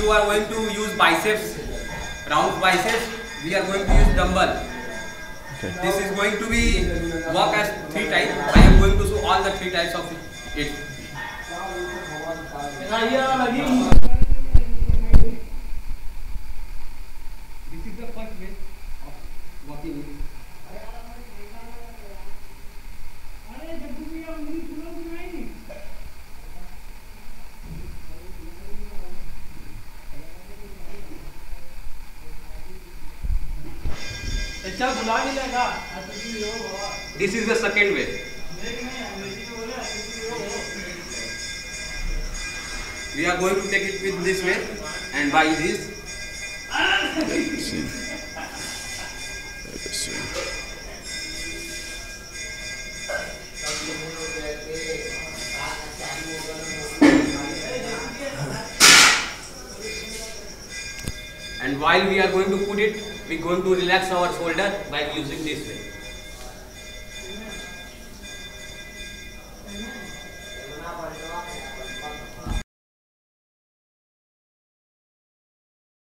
you are going to use biceps, round biceps, we are going to use dumbbell. Okay. This is going to be work as 3 types. I am going to show all the 3 types of it. This is the first way of working it. This is the second way. We are going to take it with this way and by this. And while we are going to put it, we are going to relax our shoulder by using this way.